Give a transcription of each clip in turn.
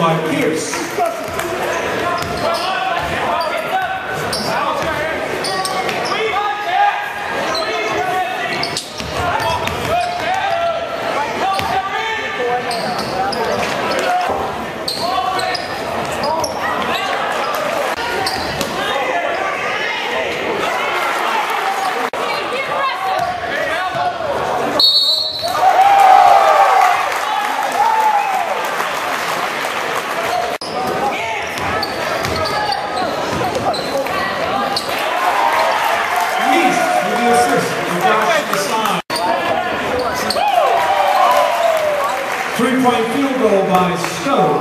by Pierce. Three-point field goal by Stowe.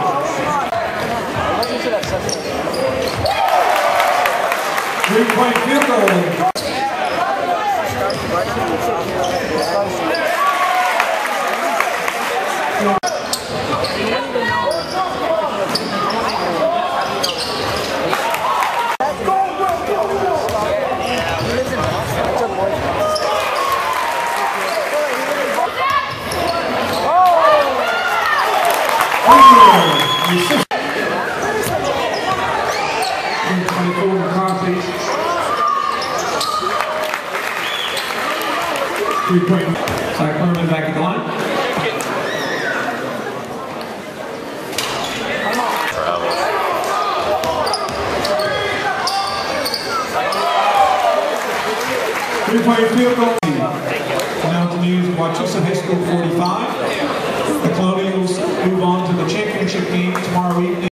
Three-point field goal. Three-point. Cyclone back at the line. Three-point field goal. Mountain News, Wachusett High School 45. The Colonials move on to the championship game tomorrow evening.